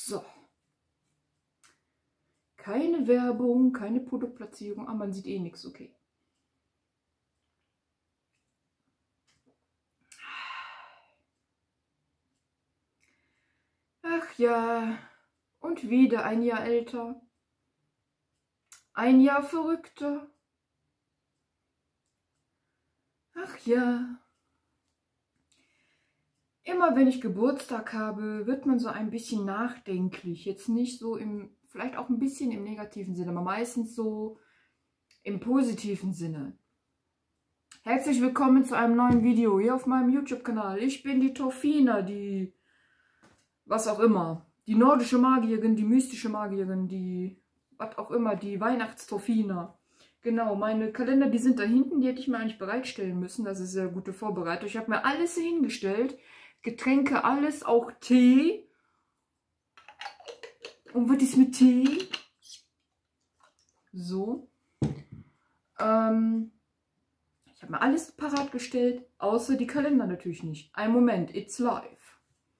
So. Keine Werbung, keine Produktplatzierung, aber man sieht eh nichts, okay. Ach ja, und wieder ein Jahr älter. Ein Jahr verrückter. Ach ja. Immer wenn ich Geburtstag habe, wird man so ein bisschen nachdenklich. Jetzt nicht so vielleicht auch ein bisschen im negativen Sinne, aber meistens so im positiven Sinne. Herzlich willkommen zu einem neuen Video hier auf meinem YouTube-Kanal. Ich bin die Torfina, die was auch immer. Die nordische Magierin, die mystische Magierin, die was auch immer, die Weihnachtstorfina. Genau, meine Kalender, die sind da hinten, die hätte ich mir eigentlich bereitstellen müssen. Das ist sehr gute Vorbereitung. Ich habe mir alles hingestellt. Getränke, alles, auch Tee. Und was ist mit Tee? So. Ich habe mir alles parat gestellt, außer die Kalender natürlich nicht. Ein Moment, it's live.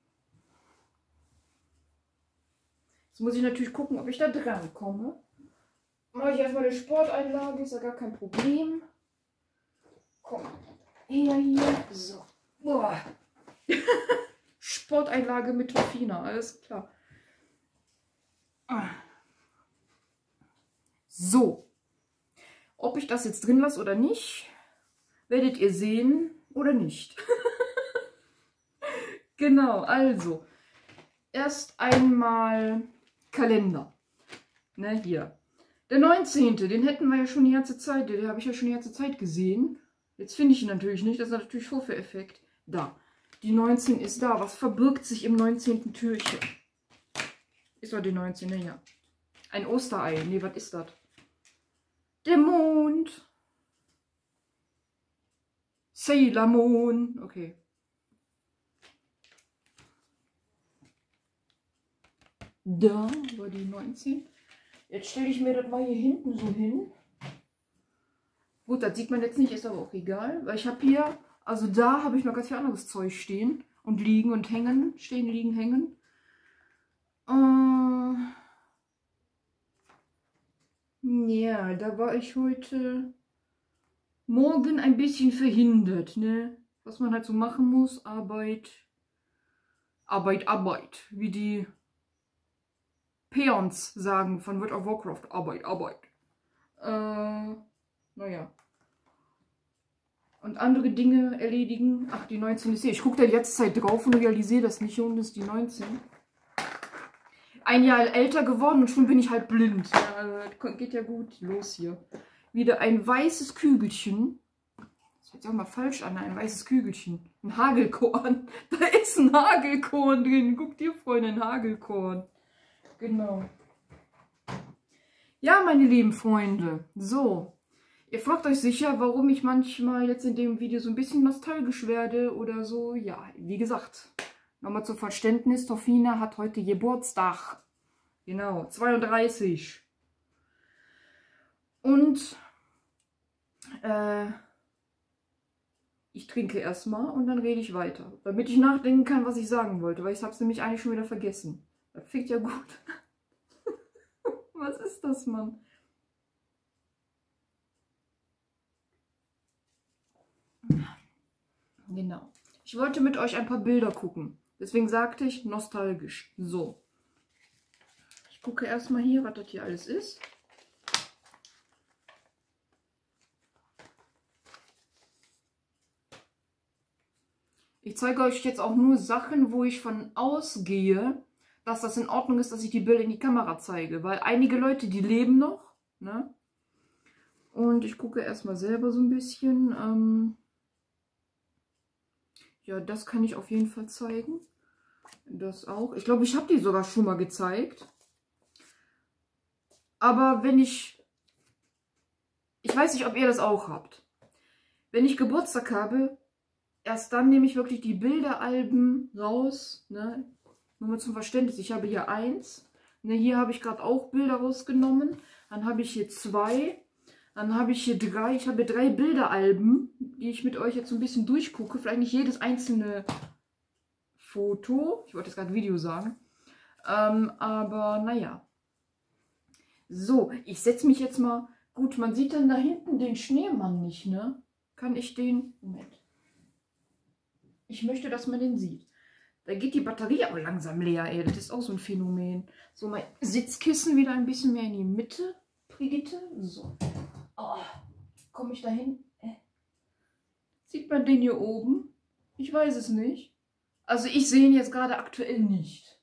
Jetzt muss ich natürlich gucken, ob ich da dran komme. Mache ich erstmal eine Sporteinlage, ist ja gar kein Problem. Komm, hier. So. Boah. Sporteinlage mit Torfina, alles klar. So. Ob ich das jetzt drin lasse oder nicht, werdet ihr sehen oder nicht. Genau, also. Erst einmal Kalender. Ne, hier. Der 19., den hätten wir ja schon die ganze Zeit, den habe ich ja schon die ganze Zeit gesehen. Jetzt finde ich ihn natürlich nicht, das ist natürlich Vorführeffekt. Da. Die 19 ist da. Was verbirgt sich im 19. Türchen? Ist doch die 19, ja. Ein Osterei. Nee, was ist das? Der Mond. Sailor Moon. Okay. Da war die 19. Jetzt stelle ich mir das mal hier hinten so hin. Gut, das sieht man jetzt nicht, ist aber auch egal. Weil ich habe hier, also da habe ich noch ganz viel anderes Zeug stehen. Und liegen und hängen. Stehen, liegen, hängen. Ja, da war ich heute Morgen ein bisschen verhindert, ne? Was man halt so machen muss. Arbeit. Wie die Peons sagen von World of Warcraft. Arbeit. Naja. Und andere Dinge erledigen. Ach, die 19 ist hier. Ich gucke da die ganze Zeit drauf und realisiere das nicht. Hier unten ist die 19. Ein Jahr älter geworden und schon bin ich halt blind. Ja, also, geht ja gut los hier. Wieder ein weißes Kügelchen. Das hört sich auch mal falsch an. Ein weißes Kügelchen. Ein Hagelkorn. Da ist ein Hagelkorn drin. Guckt ihr, Freunde, ein Hagelkorn. Genau. Ja, meine lieben Freunde. So. Ihr fragt euch sicher, warum ich manchmal jetzt in dem Video so ein bisschen nostalgisch werde oder so. Ja, wie gesagt, nochmal zum Verständnis, Torfina hat heute Geburtstag. Genau, 32. Und ich trinke erstmal und dann rede ich weiter. Damit ich nachdenken kann, was ich sagen wollte, weil ich habe es nämlich eigentlich schon wieder vergessen. Das fängt ja gut. Was ist das, Mann? Genau. Ich wollte mit euch ein paar Bilder gucken. Deswegen sagte ich nostalgisch. So. Ich gucke erstmal hier, was das hier alles ist. Ich zeige euch jetzt auch nur Sachen, wo ich von ausgehe, dass das in Ordnung ist, dass ich die Bilder in die Kamera zeige. Weil einige Leute, die leben noch. Ne? Und ich gucke erstmal selber so ein bisschen. Ja, das kann ich auf jeden Fall zeigen. Das auch. Ich glaube, ich habe die sogar schon mal gezeigt. Aber wenn ich weiß nicht, ob ihr das auch habt. Wenn ich Geburtstag habe, erst dann nehme ich wirklich die Bilderalben raus. Ne? Nur mal zum Verständnis. Ich habe hier 1. Ne, hier habe ich gerade auch Bilder rausgenommen. Dann habe ich hier 2. Dann habe ich hier 3. Ich habe hier 3 Bilderalben, die ich mit euch jetzt so ein bisschen durchgucke. Vielleicht nicht jedes einzelne Foto. Ich wollte jetzt gerade Video sagen. Aber naja. So, ich setze mich jetzt mal... Gut, man sieht dann da hinten den Schneemann nicht, ne? Kann ich den... Moment. Ich möchte, dass man den sieht. Da geht die Batterie aber langsam leer, ey. Das ist auch so ein Phänomen. So, mein Sitzkissen wieder ein bisschen mehr in die Mitte. Brigitte. So. Oh, komme ich da hin? Sieht man den hier oben? Ich weiß es nicht. Also ich sehe ihn jetzt gerade aktuell nicht.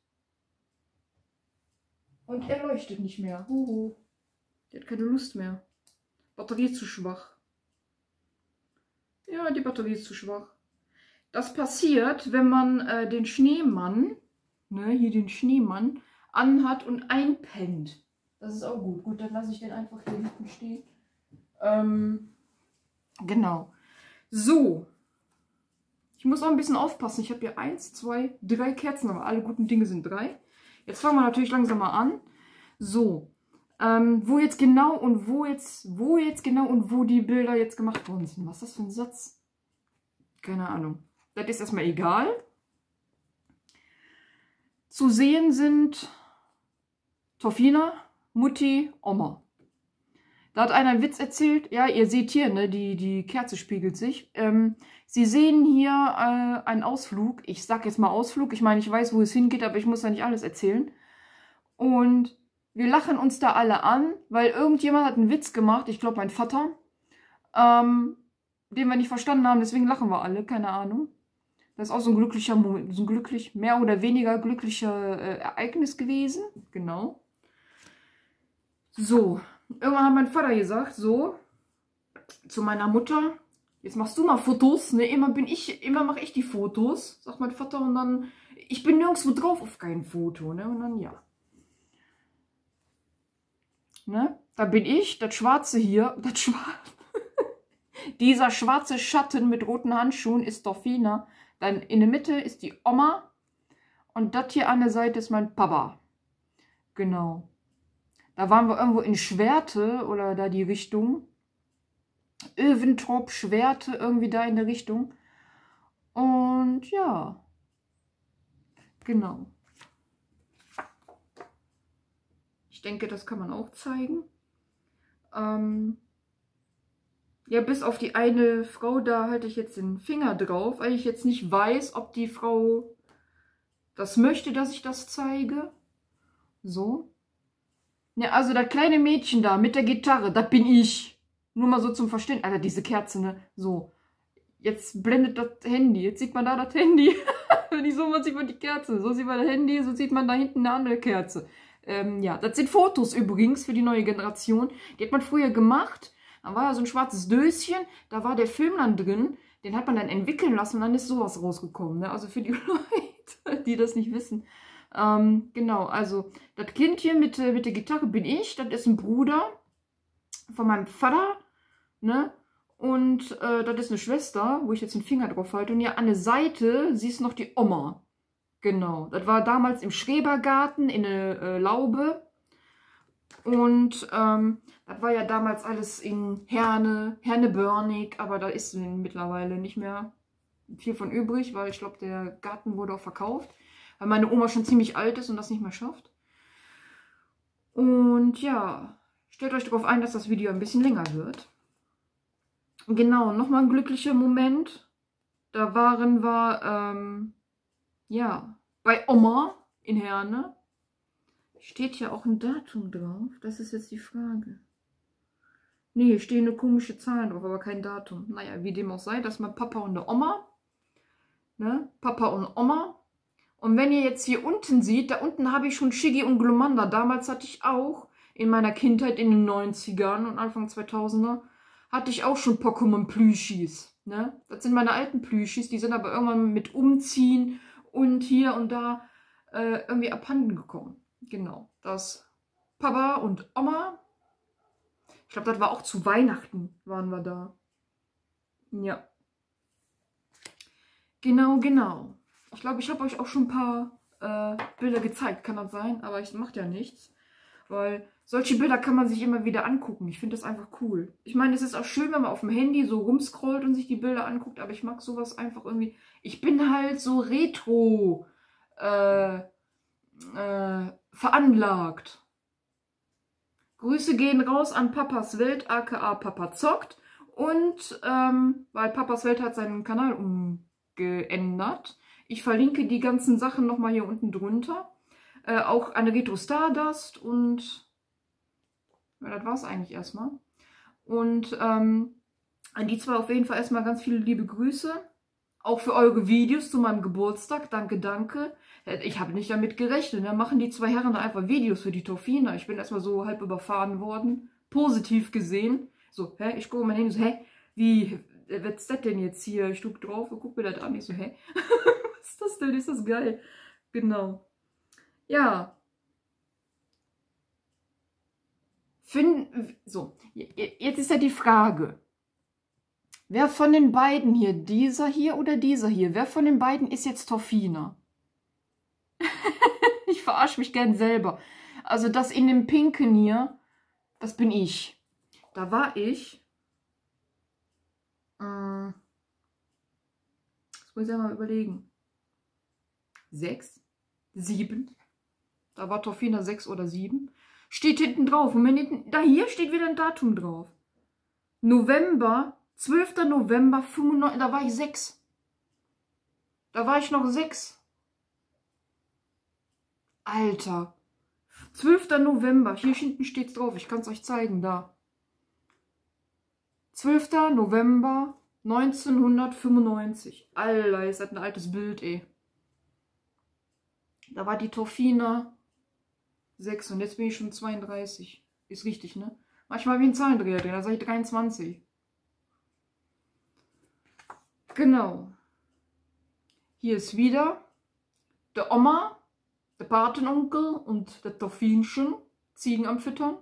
Und er leuchtet nicht mehr. Huhu. Der hat keine Lust mehr. Batterie ist zu schwach. Ja, die Batterie ist zu schwach. Das passiert, wenn man den Schneemann, ne, hier den Schneemann, anhat und einpennt. Das ist auch gut. Gut, dann lasse ich den einfach hier hinten stehen. Genau. So. Ich muss auch ein bisschen aufpassen. Ich habe hier 1, 2, 3 Kerzen, aber alle guten Dinge sind 3. Jetzt fangen wir natürlich langsam mal an. So. Wo jetzt genau und wo die Bilder jetzt gemacht worden sind. Was ist das für ein Satz? Keine Ahnung. Das ist erstmal egal. Zu sehen sind Torfina, Mutti, Oma. Da hat einer einen Witz erzählt. Ja, ihr seht hier, ne, die Kerze spiegelt sich. Sie sehen hier einen Ausflug. Ich sag jetzt mal Ausflug. Ich meine, ich weiß, wo es hingeht, aber ich muss da nicht alles erzählen. Und wir lachen uns da alle an, weil irgendjemand hat einen Witz gemacht. Ich glaube, mein Vater. Den wir nicht verstanden haben. Deswegen lachen wir alle. Keine Ahnung. Das ist auch so ein glücklicher Moment. So ein mehr oder weniger glücklicher Ereignis gewesen. Genau. So. Irgendwann hat mein Vater gesagt, so, zu meiner Mutter, jetzt machst du mal Fotos, ne, immer mache ich die Fotos, sagt mein Vater, und dann, ich bin nirgendwo drauf auf kein Foto, ne, und dann, ja. Ne, da bin ich, das Schwarze hier, dieser schwarze Schatten mit roten Handschuhen ist Torfina, dann in der Mitte ist die Oma, und das hier an der Seite ist mein Papa, genau. Da waren wir irgendwo in Schwerte oder da die Richtung. Öventrop, Schwerte, irgendwie da in der Richtung. Und ja, genau. Ich denke, das kann man auch zeigen. Ja, bis auf die eine Frau, da halte ich jetzt den Finger drauf, weil ich jetzt nicht weiß, ob die Frau das möchte, dass ich das zeige. So. Ja, also das kleine Mädchen da mit der Gitarre, das bin ich. Nur mal so zum Verstehen. Alter, diese Kerze, ne? So. Jetzt blendet das Handy. Jetzt sieht man da das Handy. Wenn ich so mal sieht man die Kerze. So sieht man das Handy, so sieht man da hinten eine andere Kerze. Ja, das sind Fotos übrigens für die neue Generation. Die hat man früher gemacht. Da war ja so ein schwarzes Döschen. Da war der Film dann drin. Den hat man dann entwickeln lassen und dann ist sowas rausgekommen. Ne? Also für die Leute, die das nicht wissen. Genau, also das Kind hier mit der Gitarre bin ich, das ist ein Bruder von meinem Vater, ne? Und das ist eine Schwester, wo ich jetzt den Finger drauf halte. Und ja, an der Seite siehst du noch die Oma. Genau, das war damals im Schrebergarten in der Laube. Und das war ja damals alles in Herne-Börnig, aber da ist mittlerweile nicht mehr viel von übrig, weil ich glaube, der Garten wurde auch verkauft. Weil meine Oma schon ziemlich alt ist und das nicht mehr schafft. Und ja, stellt euch darauf ein, dass das Video ein bisschen länger wird. Genau, nochmal ein glücklicher Moment. Da waren wir, ja, bei Oma in Herne. Steht ja auch ein Datum drauf. Das ist jetzt die Frage. Nee, hier stehen eine komische Zahlen drauf, aber kein Datum. Naja, wie dem auch sei, das ist mein Papa und eine Oma. Ne? Papa und Oma. Und wenn ihr jetzt hier unten seht, da unten habe ich schon Shiggy und Glumanda. Damals hatte ich auch in meiner Kindheit in den 90ern und Anfang 2000er hatte ich auch schon Pokémon-Plüschis. Ne? Das sind meine alten Plüschis, die sind aber irgendwann mit Umziehen und hier und da irgendwie abhanden gekommen. Genau, das Papa und Oma. Ich glaube, das war auch zu Weihnachten, waren wir da. Ja. Genau, genau. Ich glaube, ich habe euch auch schon ein paar Bilder gezeigt, kann das sein, aber es macht ja nichts, weil solche Bilder kann man sich immer wieder angucken. Ich finde das einfach cool. Ich meine, es ist auch schön, wenn man auf dem Handy so rumscrollt und sich die Bilder anguckt, aber ich mag sowas einfach irgendwie. Ich bin halt so Retro veranlagt. Grüße gehen raus an Papas Welt, aka Papa zockt. Und weil Papas Welt hat seinen Kanal umgeändert. Ich verlinke die ganzen Sachen nochmal hier unten drunter. Auch an Retro Stardust und ja, das war es eigentlich erstmal. Und an die zwei auf jeden Fall erstmal ganz viele liebe Grüße. Auch für eure Videos zu meinem Geburtstag. Danke, danke. Ich habe nicht damit gerechnet. Da machen die zwei Herren da einfach Videos für die Torfina. Ich bin erstmal so halb überfahren worden. Positiv gesehen. So, hä? Ich gucke mein Handy so, hä? Wie, was ist das denn jetzt hier? Ich drücke drauf und gucke mir das an. Ich so, hä? Was ist das denn? Ist das geil? Genau. Ja. So, jetzt ist ja die Frage. Wer von den beiden hier, dieser hier oder dieser hier, wer von den beiden ist jetzt Torfina? Ich verarsche mich gern selber. Also das in dem Pinken hier, das bin ich. Da war ich. Das muss ich ja mal überlegen. 6, 7. Da war Torfina 6 oder 7. Steht hinten drauf. Und wenn hinten, da hier steht wieder ein Datum drauf. November, 12. November 95, da war ich 6. Da war ich noch 6. Alter. 12. November, hier hinten steht es drauf, ich kann es euch zeigen, da. 12. November 1995. Alter, ist das ein altes Bild, ey. Da war die Torfina 6 und jetzt bin ich schon 32. Ist richtig, ne? Manchmal wie ein Zahlendreher drin, da sage ich 23. Genau. Hier ist wieder der Oma, der Patenonkel und der Torfinchen, Ziegen am Füttern.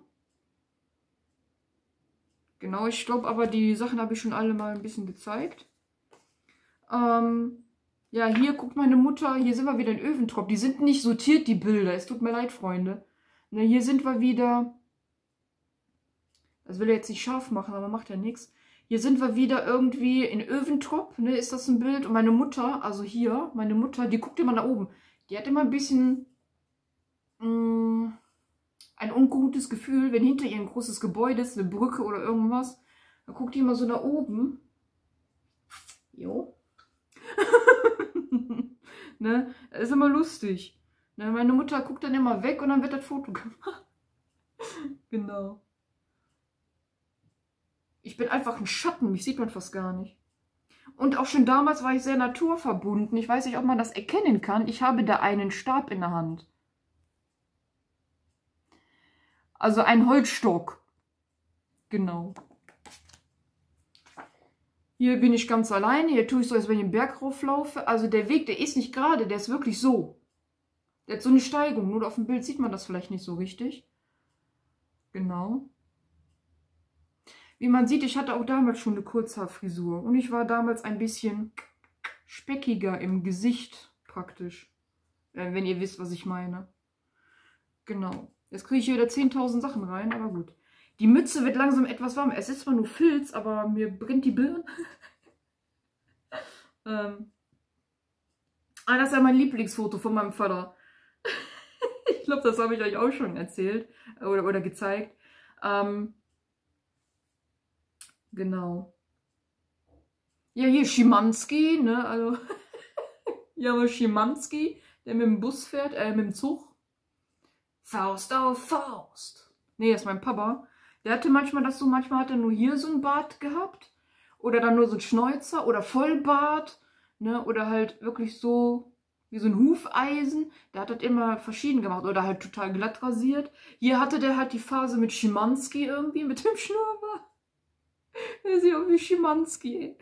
Genau, ich glaube aber, die Sachen habe ich schon alle mal ein bisschen gezeigt. Ja, hier guckt meine Mutter, hier sind wir wieder in Öventrop. Die sind nicht sortiert, die Bilder. Es tut mir leid, Freunde. Ne, hier sind wir wieder, das will er jetzt nicht scharf machen, aber macht ja nichts. Hier sind wir wieder irgendwie in Öventrop, ne, ist das ein Bild. Und meine Mutter, also hier, meine Mutter, die guckt immer nach oben. Die hat immer ein bisschen ein ungutes Gefühl, wenn hinter ihr ein großes Gebäude ist, eine Brücke oder irgendwas. Dann guckt die immer so nach oben. Jo. Ne, das ist immer lustig. Ne, meine Mutter guckt dann immer weg und dann wird das Foto gemacht. Genau. Ich bin einfach ein Schatten, mich sieht man fast gar nicht. Und auch schon damals war ich sehr naturverbunden. Ich weiß nicht, ob man das erkennen kann. Ich habe da einen Stab in der Hand. Also ein Holzstock. Genau. Hier bin ich ganz alleine. Hier tue ich so, als wenn ich den Berg rauflaufe. Also der Weg, der ist nicht gerade, der ist wirklich so. Der hat so eine Steigung. Nur auf dem Bild sieht man das vielleicht nicht so richtig. Genau. Wie man sieht, ich hatte auch damals schon eine Kurzhaarfrisur. Und ich war damals ein bisschen speckiger im Gesicht praktisch. Wenn ihr wisst, was ich meine. Genau. Jetzt kriege ich hier wieder 10.000 Sachen rein, aber gut. Die Mütze wird langsam etwas warm. Es ist zwar nur Filz, aber mir brennt die Birne. Das ist ja mein Lieblingsfoto von meinem Vater. Ich glaube, das habe ich euch auch schon erzählt oder gezeigt. Genau. Ja, hier Schimanski, ne? Also, hier haben wir Schimanski, der mit dem Bus fährt, mit dem Zug. Faust auf Faust. Nee, das ist mein Papa. Der hatte manchmal das so, manchmal hat er nur hier so ein Bart gehabt. Oder dann nur so ein Schnäuzer oder Vollbart. Ne? Oder halt wirklich so wie so ein Hufeisen. Der hat das immer verschieden gemacht. Oder halt total glatt rasiert. Hier hatte der halt die Phase mit Schimanski irgendwie, mit dem Schnurrbart. Der sieht aus wie Schimanski.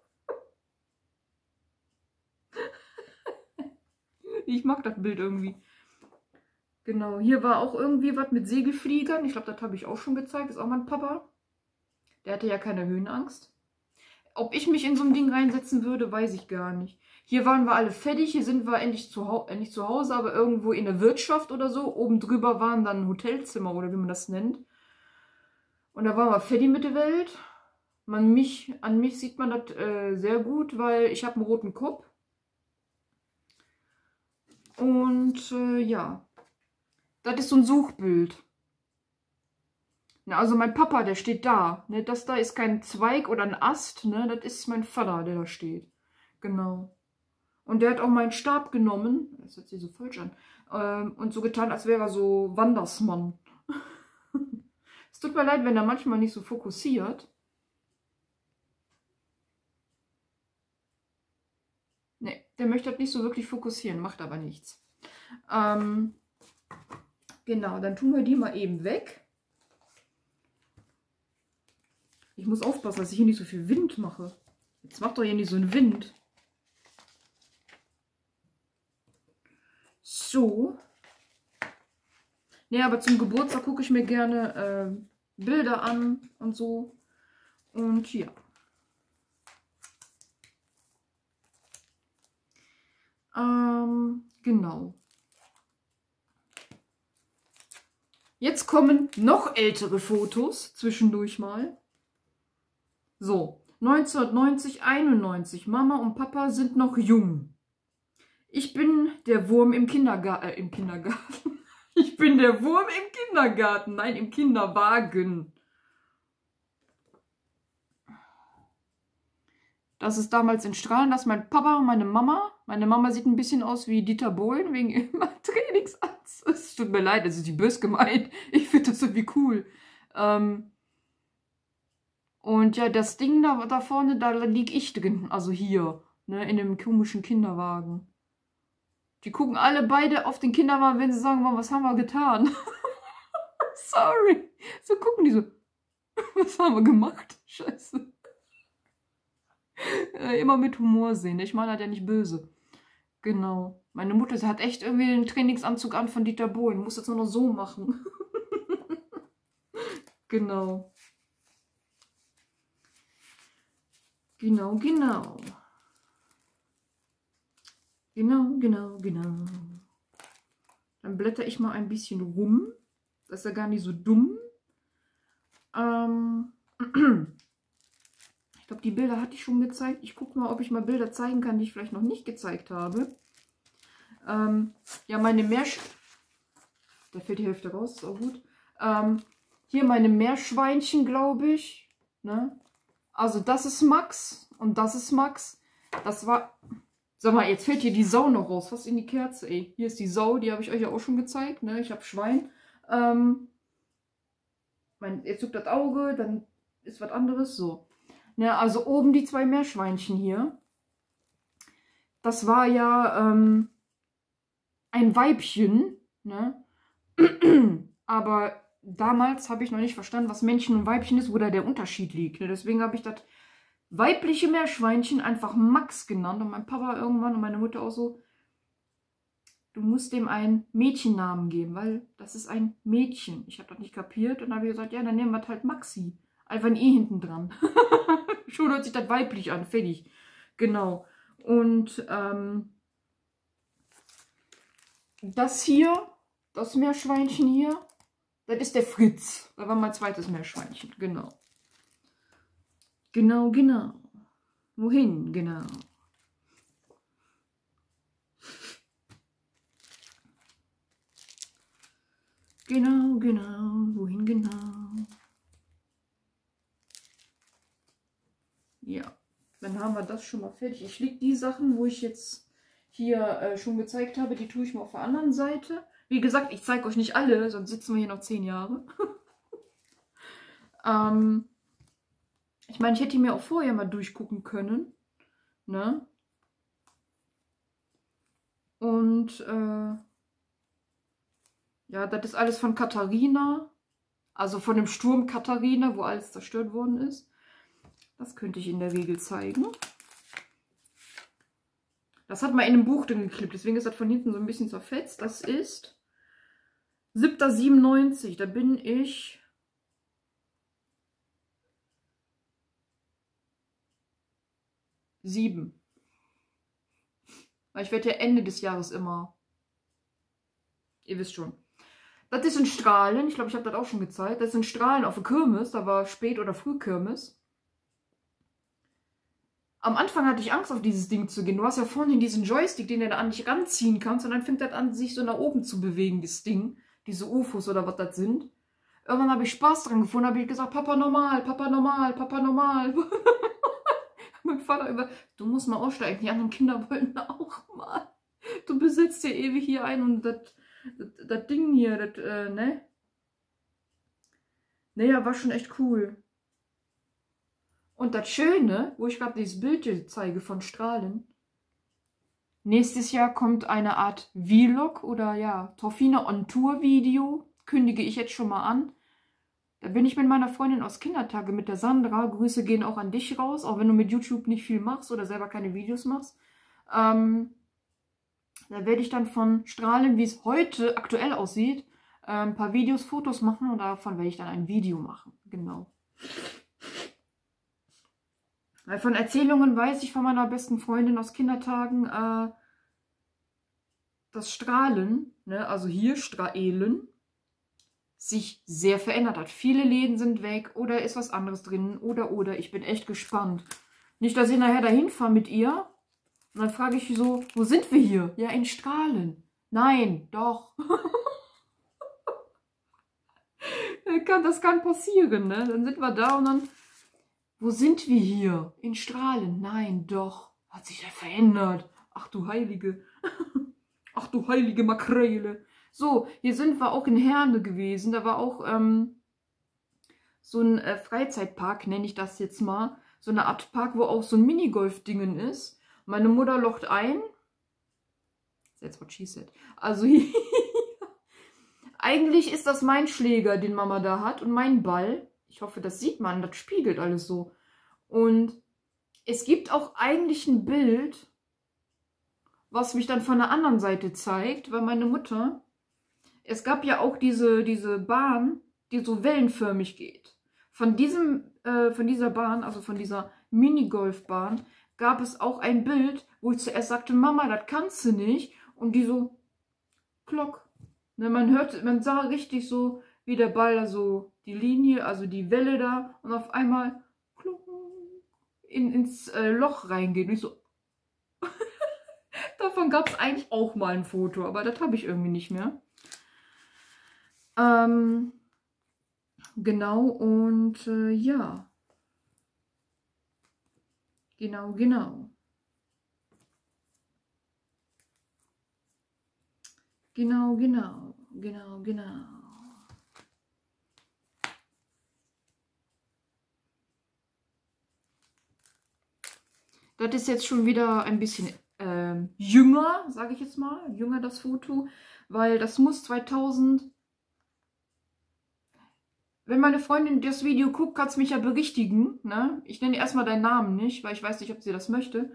Ich mag das Bild irgendwie. Genau, hier war auch irgendwie was mit Segelfliegern. Ich glaube, das habe ich auch schon gezeigt. Das ist auch mein Papa. Der hatte ja keine Höhenangst. Ob ich mich in so ein Ding reinsetzen würde, weiß ich gar nicht. Hier waren wir alle fertig. Hier sind wir endlich nicht zu Hause, aber irgendwo in der Wirtschaft oder so. Oben drüber waren dann Hotelzimmer oder wie man das nennt. Und da waren wir fertig mit der Welt. An mich sieht man das sehr gut, weil ich habe einen roten Kopf. Und ja, das ist so ein Suchbild. Na, also mein Papa, der steht da. Ne? Das da ist kein Zweig oder ein Ast. Ne? Das ist mein Vater, der da steht. Genau. Und der hat auch meinen Stab genommen. Das hört sich so falsch an. Und so getan, als wäre er so Wandersmann. Es tut mir leid, wenn er manchmal nicht so fokussiert. Ne, der möchte halt nicht so wirklich fokussieren, macht aber nichts. Genau, dann tun wir die mal eben weg. Ich muss aufpassen, dass ich hier nicht so viel Wind mache. Jetzt macht doch hier nicht so einen Wind. So. Ja, aber zum Geburtstag gucke ich mir gerne Bilder an und so. Und ja. Genau. Jetzt kommen noch ältere Fotos zwischendurch mal. So, 1990, 91. Mama und Papa sind noch jung. Ich bin der Wurm im Kindergarten. Ich bin der Wurm im Kindergarten. Nein, im Kinderwagen. Das ist damals in Strahlen. Das ist mein Papa und meine Mama. Meine Mama sieht ein bisschen aus wie Dieter Bohlen wegen ihrer Trainingsarzt. Es tut mir leid, das ist die böse gemeint. Ich finde das irgendwie cool. Und ja, das Ding da vorne, da liege ich drin. Also hier, ne, in dem komischen Kinderwagen. Die gucken alle beide auf den Kinderwagen, wenn sie sagen, was haben wir getan? Sorry. So gucken die so. Was haben wir gemacht? Scheiße. Immer mit Humor sehen. Ich meine halt ja nicht böse. Genau. Meine Mutter, sie hat echt irgendwie den Trainingsanzug an von Dieter Bohlen. Muss das nur noch so machen. Genau. Genau, genau. Genau. Dann blätter ich mal ein bisschen rum. Das ist ja gar nicht so dumm. Ich glaube, die Bilder hatte ich schon gezeigt. Ich gucke mal, ob ich mal Bilder zeigen kann, die ich vielleicht noch nicht gezeigt habe. Ja, meine Da fällt die Hälfte raus, ist auch gut. Hier meine Meerschweinchen, glaube ich. Ne? Also das ist Max und das ist Max. Das war... Sag mal, jetzt fällt hier die Sau noch raus. Fast in die Kerze, ey. Hier ist die Sau, die habe ich euch ja auch schon gezeigt. Ne? Ich habe Schwein. Jetzt zuckt das Auge, dann ist was anderes. So. Ne, also oben die zwei Meerschweinchen hier. Das war ja ein Weibchen. Ne? Aber damals habe ich noch nicht verstanden, was Männchen und Weibchen ist, wo da der Unterschied liegt. Ne? Deswegen habe ich das weibliche Meerschweinchen einfach Max genannt. Und mein Papa irgendwann und meine Mutter auch so, du musst dem einen Mädchennamen geben, weil das ist ein Mädchen. Ich habe das nicht kapiert und dann habe ich gesagt, ja, dann nehmen wir halt Maxi. Einfach ein E hinten dran. Schon hört sich das weiblich an, fertig. Genau. Und das hier, das Meerschweinchen hier, das ist der Fritz. Das war mein zweites Meerschweinchen, genau. Genau. Wohin, genau. Genau. Wohin, genau. Ja, dann haben wir das schon mal fertig. Ich lege die Sachen, wo ich jetzt hier schon gezeigt habe, die tue ich mal auf der anderen Seite. Wie gesagt, ich zeige euch nicht alle, sonst sitzen wir hier noch 10 Jahre. Ich meine, ich hätte die mir auch vorher mal durchgucken können. Ne? Und ja, das ist alles von Katharina. Also von dem Sturm Katharina, wo alles zerstört worden ist. Das könnte ich in der Regel zeigen. Das hat mal in einem Buch drin geklebt, deswegen ist das von hinten so ein bisschen zerfetzt. Das ist 7.97. Da bin ich 7. Weil ich werde ja Ende des Jahres immer... Ihr wisst schon. Das ist in Strahlen. Ich glaube, ich habe das auch schon gezeigt. Das sind Strahlen auf der Kirmes. Da war Spät- oder Frühkirmes. Am Anfang hatte ich Angst, auf dieses Ding zu gehen. Du hast ja vorne diesen Joystick, den du da an dich ranziehen kannst. Und dann fängt das an, sich so nach oben zu bewegen, das Ding. Diese UFOs oder was das sind. Irgendwann habe ich Spaß dran gefunden, habe ich gesagt, Papa normal, Papa normal, Papa normal. Mein Vater über, du musst mal aussteigen. Die anderen Kinder wollten auch mal. Du besetzt dir ewig hier ein und das Ding hier, ne? Naja, war schon echt cool. Und das Schöne, wo ich gerade dieses Bild hier zeige von Strahlen, nächstes Jahr kommt eine Art Vlog oder ja, Torfina on Tour Video, kündige ich jetzt schon mal an. Da bin ich mit meiner Freundin aus Kindertage, mit der Sandra. Grüße gehen auch an dich raus, auch wenn du mit YouTube nicht viel machst oder selber keine Videos machst. Da werde ich dann von Strahlen, wie es heute aktuell aussieht, ein paar Videos, Fotos machen und davon werde ich dann ein Video machen. Genau. Weil von Erzählungen weiß ich von meiner besten Freundin aus Kindertagen, dass Strahlen, ne, also hier Strahlen, sich sehr verändert hat. Viele Läden sind weg oder ist was anderes drin oder. Ich bin echt gespannt. Nicht, dass ich nachher dahin fahre mit ihr und dann frage ich so, wo sind wir hier? Ja, in Strahlen. Nein, doch. Das kann passieren, ne? Dann sind wir da und dann, wo sind wir hier? In Strahlen. Nein, doch. Hat sich ja verändert. Ach du Heilige. Ach du heilige Makrele. So, hier sind wir auch in Herne gewesen. Da war auch so ein Freizeitpark, nenne ich das jetzt mal. So eine Art Park, wo auch so ein Minigolf-Dingen ist. Meine Mutter locht ein. That's what she said. Also hier. Eigentlich ist das mein Schläger, den Mama da hat und mein Ball. Ich hoffe, das sieht man, das spiegelt alles so. Und es gibt auch eigentlich ein Bild, was mich dann von der anderen Seite zeigt, weil meine Mutter, es gab ja auch diese Bahn, die so wellenförmig geht. Von dieser Bahn, also von dieser Minigolfbahn, gab es auch ein Bild, wo ich zuerst sagte, Mama, das kannst du nicht. Und die so, Glock. Ne, man sah richtig so, wie der Ball da so, die Linie, also die Welle da, und auf einmal ins Loch reingeht. Und ich so, davon gab es eigentlich auch mal ein Foto, aber das habe ich irgendwie nicht mehr. Genau, und ja. Genau. Genau. Das ist jetzt schon wieder ein bisschen jünger, sage ich jetzt mal. Jünger das Foto, weil das muss 2000... Wenn meine Freundin das Video guckt, kann es mich ja berichtigen. Ne? Ich nenne erstmal deinen Namen nicht, weil ich weiß nicht, ob sie das möchte.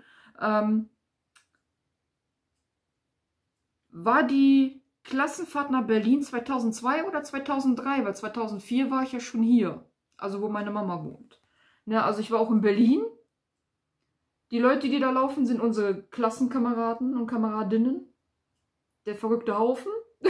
War die Klassenfahrt nach Berlin 2002 oder 2003? Weil 2004 war ich ja schon hier. Also wo meine Mama wohnt. Ne, also ich war auch in Berlin. Die Leute, die da laufen, sind unsere Klassenkameraden und Kameradinnen. Der verrückte Haufen.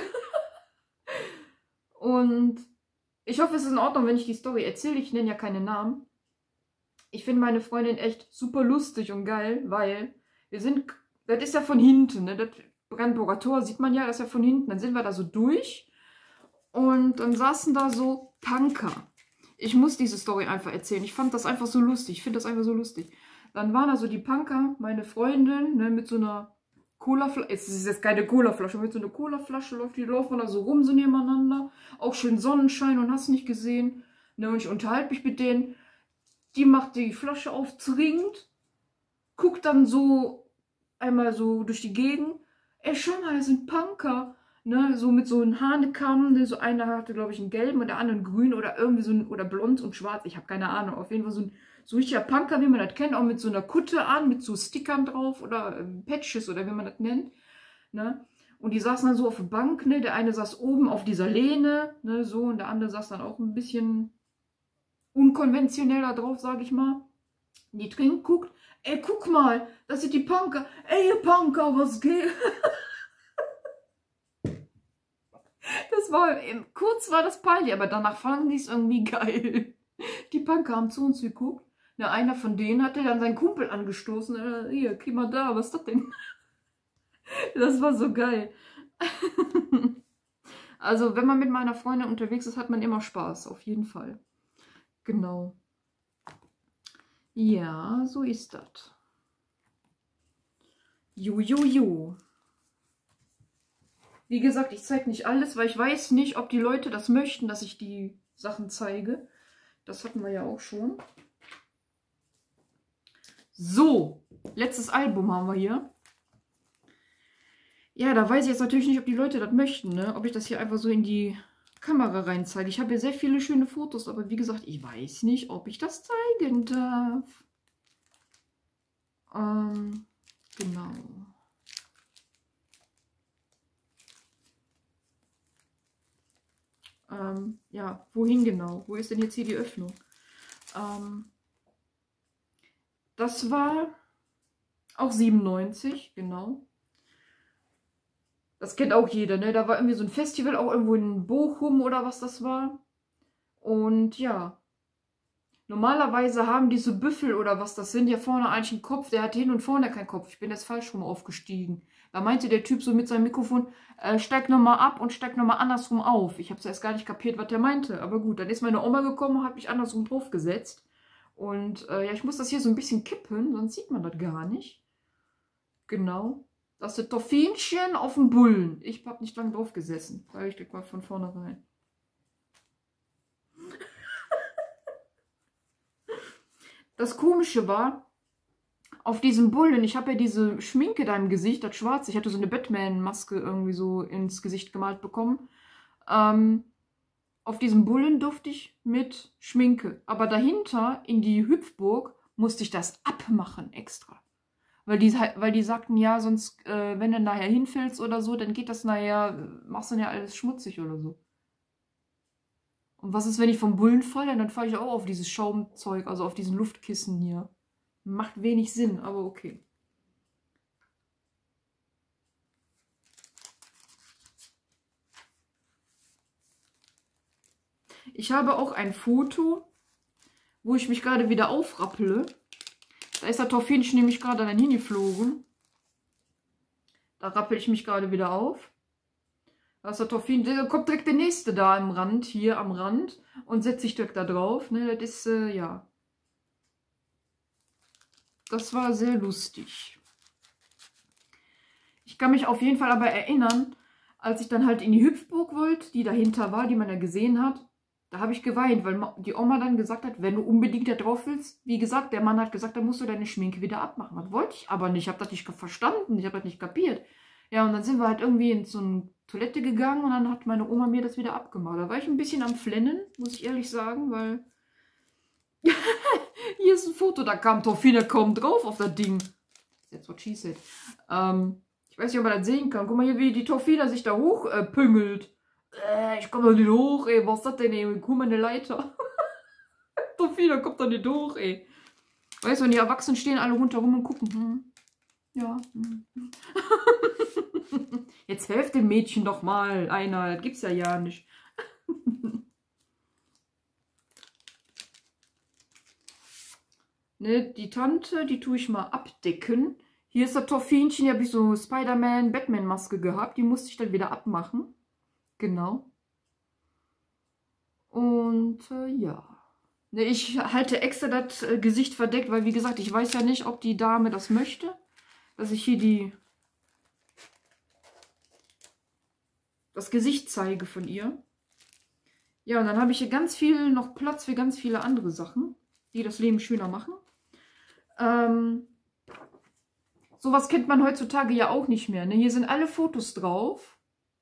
Und ich hoffe, es ist in Ordnung, wenn ich die Story erzähle. Ich nenne ja keine Namen. Ich finde meine Freundin echt super lustig und geil, weil wir sind, das ist ja von hinten, ne? Das Brandenburger Tor sieht man ja, das ist ja von hinten. Dann sind wir da so durch und dann saßen da so Punker. Ich muss diese Story einfach erzählen. Ich fand das einfach so lustig. Ich finde das einfach so lustig. Dann waren da so die Punker, meine Freundin, ne, mit so einer Colaflasche. Es ist jetzt keine Colaflasche, mit so einer Colaflasche die laufen da so rum, so nebeneinander. Auch schön Sonnenschein und hast nicht gesehen. Ne, und ich unterhalte mich mit denen. Die macht die Flasche auf, trinkt, guckt dann so einmal so durch die Gegend. Ey, schau mal, das sind Punker. Ne, so mit so einem Hanekamm. Ne, so einer hatte, glaube ich, einen gelben und der andere einen grünen oder irgendwie so ein, oder blond und schwarz. Ich habe keine Ahnung. Auf jeden Fall so richtiger Punker, wie man das kennt, auch mit so einer Kutte an, mit so Stickern drauf oder Patches oder wie man das nennt. Ne? Und die saßen dann so auf der Bank. Ne? Der eine saß oben auf dieser Lehne, ne, so, und der andere saß dann auch ein bisschen unkonventionell da drauf, sage ich mal. Die trinkt, guckt, ey, guck mal, das sind die Punker. Ey, ihr Punker, was geht? Das war, kurz war das peinlich, aber danach fanden die es irgendwie geil. Die Punker haben zu uns geguckt. Ja, einer von denen hatte dann seinen Kumpel angestoßen. Hier, geh mal da, was ist das denn? Das war so geil. Also, wenn man mit meiner Freundin unterwegs ist, hat man immer Spaß, auf jeden Fall. Genau. Ja, so ist das. Jo. Wie gesagt, ich zeige nicht alles, weil ich weiß nicht, ob die Leute das möchten, dass ich die Sachen zeige. Das hatten wir ja auch schon. So, letztes Album haben wir hier. Ja, da weiß ich jetzt natürlich nicht, ob die Leute das möchten, ne? Ob ich das hier einfach so in die Kamera rein zeige. Ich habe hier sehr viele schöne Fotos, aber wie gesagt, ich weiß nicht, ob ich das zeigen darf. Genau. Ja, wohin genau? Wo ist denn jetzt hier die Öffnung? Das war auch 97, genau. Das kennt auch jeder, ne? Da war irgendwie so ein Festival, auch irgendwo in Bochum oder was das war. Und ja, normalerweise haben diese Büffel oder was das sind, ja vorne eigentlich einen Kopf. Der hat hin und vorne keinen Kopf. Ich bin jetzt falsch rum aufgestiegen. Da meinte der Typ so mit seinem Mikrofon, steig nochmal ab und steig nochmal andersrum auf. Ich habe erst gar nicht kapiert, was der meinte. Aber gut, dann ist meine Oma gekommen und hat mich andersrum draufgesetzt. Und ja, ich muss das hier so ein bisschen kippen, sonst sieht man das gar nicht. Genau. Das ist Toffinchen auf dem Bullen. Ich habe nicht lange drauf gesessen. Sage ich dir mal von vornherein. Das Komische war, auf diesem Bullen, ich habe ja diese Schminke da im Gesicht, das Schwarze, ich hatte so eine Batman-Maske irgendwie so ins Gesicht gemalt bekommen. Auf diesem Bullen durfte ich mit Schminke. Aber dahinter, in die Hüpfburg, musste ich das abmachen extra. Weil die sagten, ja, sonst, wenn du nachher hinfällst oder so, dann geht das nachher, machst du ja alles schmutzig oder so. Und was ist, wenn ich vom Bullen falle? Dann falle ich auch auf dieses Schaumzeug, also auf diesen Luftkissen hier. Macht wenig Sinn, aber okay. Ich habe auch ein Foto, wo ich mich gerade wieder aufrappele. Da ist der Torfinchen nämlich gerade dann hingeflogen. Da rappel ich mich gerade wieder auf. Da ist der Torfin, da kommt direkt der nächste da am Rand, hier am Rand. Und setzt sich direkt da drauf. Ne, das ist, ja. Das war sehr lustig. Ich kann mich auf jeden Fall aber erinnern, als ich dann halt in die Hüpfburg wollte, die dahinter war, die man ja gesehen hat. Da habe ich geweint, weil die Oma dann gesagt hat, wenn du unbedingt da drauf willst, wie gesagt, der Mann hat gesagt, dann musst du deine Schminke wieder abmachen. Das wollte ich aber nicht, ich habe das nicht verstanden, ich habe das nicht kapiert. Ja, und dann sind wir halt irgendwie in so eine Toilette gegangen und dann hat meine Oma mir das wieder abgemacht. Da war ich ein bisschen am Flennen, muss ich ehrlich sagen, weil... Hier ist ein Foto, da kam Torfina kaum drauf auf das Ding. That's what she said. Ich weiß nicht, ob man das sehen kann. Guck mal hier, wie die Torfina sich da hoch püngelt. Ich komme da nicht hoch, ey. Was ist das denn, ey? Guck mal, eine Leiter. Torfina kommt da nicht hoch, ey. Weißt du, und die Erwachsenen stehen alle rundherum und gucken. Ja. Jetzt helft dem Mädchen doch mal einer. Das gibt's ja nicht. Ne, die Tante, die tue ich mal abdecken. Hier ist das Torfinchen, hier habe ich so Spider-Man, Batman-Maske gehabt. Die musste ich dann wieder abmachen. Genau. Und ja. Ne, ich halte extra das Gesicht verdeckt, weil wie gesagt, ich weiß ja nicht, ob die Dame das möchte. Dass ich hier das Gesicht zeige von ihr. Ja, und dann habe ich hier ganz viel noch Platz für ganz viele andere Sachen, die das Leben schöner machen. Sowas kennt man heutzutage ja auch nicht mehr. Ne? Hier sind alle Fotos drauf,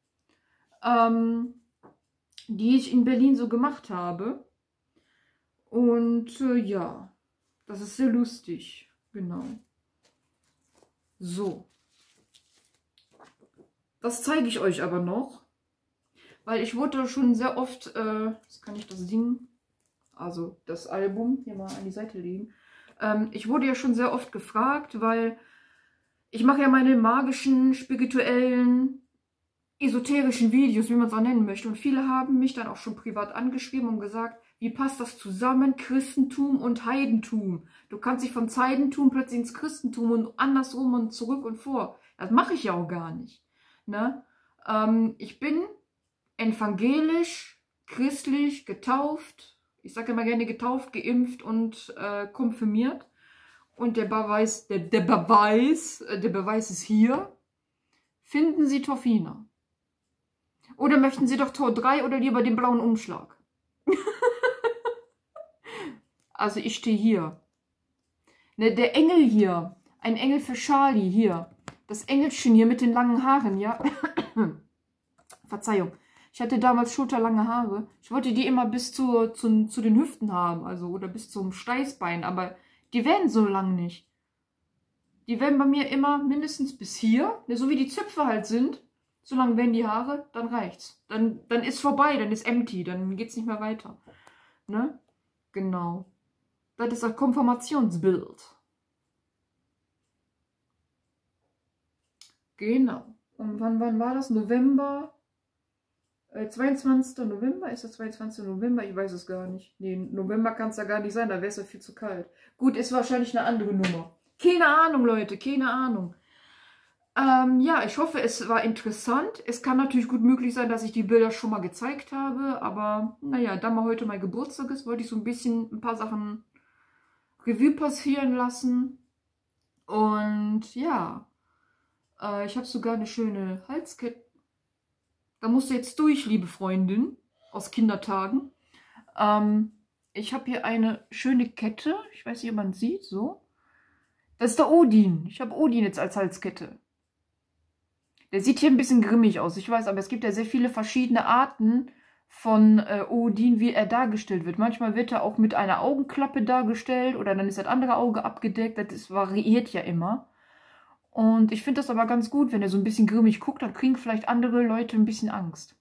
die ich in Berlin so gemacht habe. Und ja, das ist sehr lustig. Genau. So. Das zeige ich euch aber noch. Weil ich wurde schon sehr oft, jetzt kann ich das Ding, also das Album hier mal an die Seite legen. Ich wurde ja schon sehr oft gefragt, weil ich mache ja meine magischen, spirituellen, esoterischen Videos, wie man es auch nennen möchte. Und viele haben mich dann auch schon privat angeschrieben und gesagt, Wie passt das zusammen? Christentum und Heidentum. Du kannst dich vom Heidentum plötzlich ins Christentum und andersrum und zurück und vor. Das mache ich ja auch gar nicht. Ne? Ich bin evangelisch, christlich, getauft. Ich sage immer gerne getauft, geimpft und konfirmiert. Und der Beweis ist hier. Finden Sie Torfina. Oder möchten Sie doch Tor 3 oder lieber den blauen Umschlag? Also ich stehe hier. Ne, der Engel hier. Ein Engel für Charlie hier. Das Engelchen hier mit den langen Haaren, ja. Verzeihung. Ich hatte damals schulterlange Haare. Ich wollte die immer bis zu den Hüften haben. Also oder bis zum Steißbein. Aber die werden so lang nicht. Die werden bei mir immer mindestens bis hier. Ne, so wie die Zöpfe halt sind. So lang werden die Haare, dann reicht's. Dann ist vorbei, dann ist empty, dann geht's nicht mehr weiter. Ne? Genau. Das ist ein Konfirmationsbild. Genau. Und wann war das? November? 22. November? Ist das 22. November? Ich weiß es gar nicht. Nee, November kann es ja gar nicht sein, da wäre es ja viel zu kalt. Gut, ist wahrscheinlich eine andere Nummer. Keine Ahnung, Leute, keine Ahnung. Ja, ich hoffe, es war interessant. Es kann natürlich gut möglich sein, dass ich die Bilder schon mal gezeigt habe. Aber naja, da mal heute mein Geburtstag ist, wollte ich so ein paar Sachen Revue passieren lassen. Und ja, ich habe sogar eine schöne Halskette. Da musst du jetzt durch, liebe Freundin aus Kindertagen. Ich habe hier eine schöne Kette. Ich weiß nicht, ob man es sieht, so. Das ist der Odin. Ich habe Odin jetzt als Halskette. Der sieht hier ein bisschen grimmig aus, ich weiß, aber es gibt ja sehr viele verschiedene Arten von Odin, wie er dargestellt wird. Manchmal wird er auch mit einer Augenklappe dargestellt oder dann ist das andere Auge abgedeckt. Das variiert ja immer. Und ich finde das aber ganz gut, wenn er so ein bisschen grimmig guckt, dann kriegen vielleicht andere Leute ein bisschen Angst.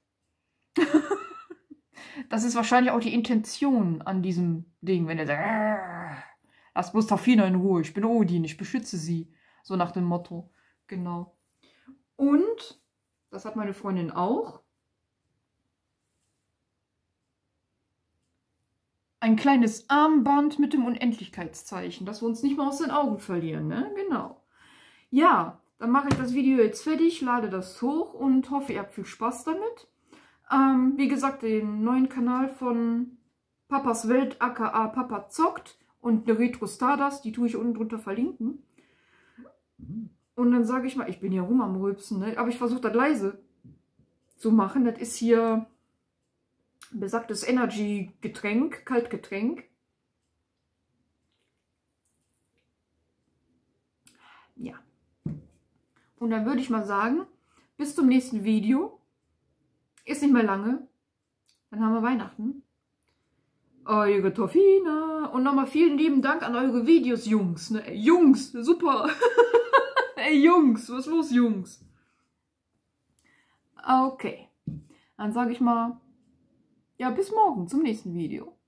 Das ist wahrscheinlich auch die Intention an diesem Ding, wenn er sagt, lass bloß Torfina in Ruhe, ich bin Odin, ich beschütze sie. So nach dem Motto. Genau. Und, das hat meine Freundin auch, ein kleines Armband mit dem Unendlichkeitszeichen, dass wir uns nicht mehr aus den Augen verlieren, ne? Genau. Ja, dann mache ich das Video jetzt fertig, lade das hoch und hoffe, ihr habt viel Spaß damit. Wie gesagt, den neuen Kanal von Papas Welt, aka Papa zockt und eine Retro Stardust, die tue ich unten drunter verlinken. Und dann sage ich mal, ich bin hier rum am Rülpsen, ne? Aber ich versuche das leise zu machen. Das ist hier besagtes Energy-Getränk, Kaltgetränk. Ja. Und dann würde ich mal sagen, bis zum nächsten Video. Ist nicht mehr lange. Dann haben wir Weihnachten. Eure Torfina. Und nochmal vielen lieben Dank an eure Videos, Jungs. Ne? Jungs, super. Ey, Jungs, was ist los, Jungs? Okay, dann sage ich mal, ja, bis morgen zum nächsten Video.